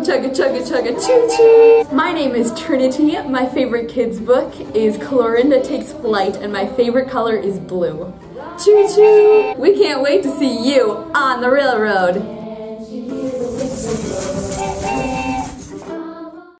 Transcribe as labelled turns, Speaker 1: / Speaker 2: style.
Speaker 1: chugga, chugga, chugga, choo-choo. My name is Trinity. My favorite kids book is Clorinda Takes Flight, and my favorite color is blue. Choo-choo! We can't wait to see you on the railroad.